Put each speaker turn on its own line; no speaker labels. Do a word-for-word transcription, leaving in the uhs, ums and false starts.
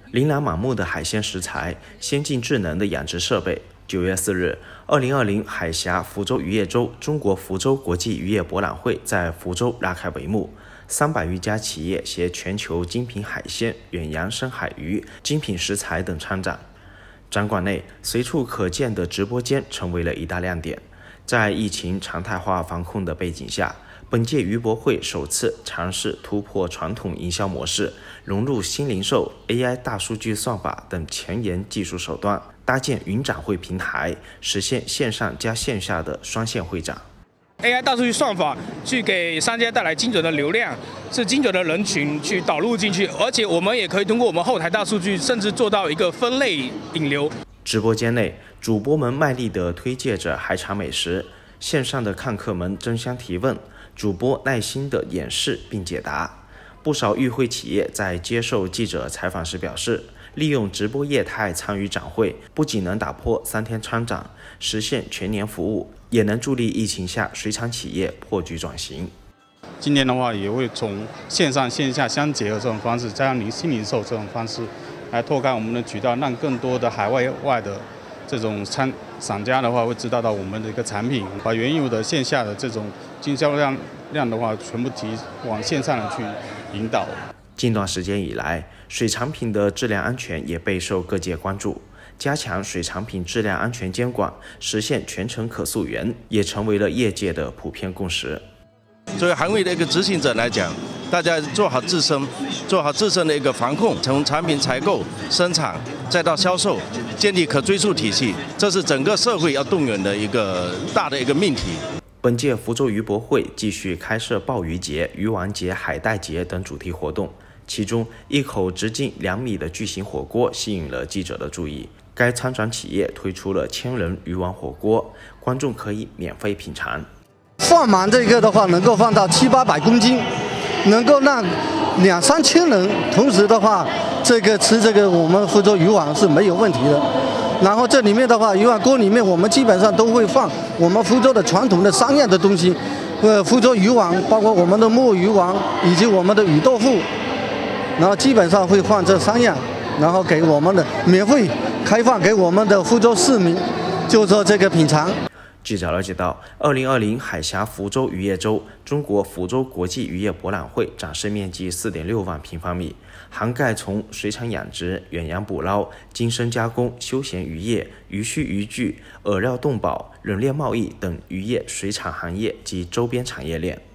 琳琅满目的海鲜食材，先进智能的养殖设备。九月四日，二零二零海峡福州渔业周中国福州国际渔业博览会在福州拉开帷幕。三百余家企业携全球精品海鲜、远洋深海鱼、精品食材等参展。展馆内随处可见的直播间成为了一大亮点。在疫情常态化防控的背景下，本届渔博会首次尝试突破传统营销模式，融入新零售、A I 大数据算法等前沿技术手段，搭建云展会平台，实现线上加线下的双线会展。
A I 大数据算法去给商家带来精准的流量，是精准的人群去导入进去，而且我们也可以通过我们后台大数据，甚至做到一个分类引流。
直播间内，主播们卖力地推介着海产美食，线上的看客们争相提问，主播耐心地演示并解答。不少与会企业在接受记者采访时表示，利用直播业态参与展会，不仅能打破三天参展，实现全年服务，也能助力疫情下水产企业破局转型。
今年的话，也会从线上线下相结合这种方式，加上零新零售这种方式，来拓开我们的渠道，让更多的海外外的这种参商家的话，会知道到我们的一个产品，把原有的线下的这种经销量量的话，全部提往线上的去引导。
近段时间以来，水产品的质量安全也备受各界关注。加强水产品质量安全监管，实现全程可溯源，也成为了业界的普遍共识。
作为行业的一个执行者来讲，大家做好自身，做好自身的一个防控，从产品采购、生产再到销售，建立可追溯体系，这是整个社会要动员的一个大的一个命题。
本届福州渔博会继续开设鲍鱼节、鱼丸节、海带节等主题活动。其中，一口直径两米的巨型火锅吸引了记者的注意。该参展企业推出了千人鱼丸火锅，观众可以免费品尝。
放满这个的话，能够放到七八百公斤，能够让两三千人同时的话，这个吃这个我们福州鱼丸是没有问题的。然后这里面的话，鱼丸锅里面我们基本上都会放我们福州的传统的三样的东西，呃，福州鱼丸，包括我们的墨鱼丸以及我们的鱼豆腐。然后基本上会放这三样，然后给我们的免费开放给我们的福州市民，就做这个品尝。
记者了解到，二零二零海峡福州渔业周中国福州国际渔业博览会展示面积四点六万平方米，涵盖从水产养殖、远洋捕捞、精深加工、休闲渔业、渔畜渔具、饵料动保、冷链贸易等渔业水产行业及周边产业链。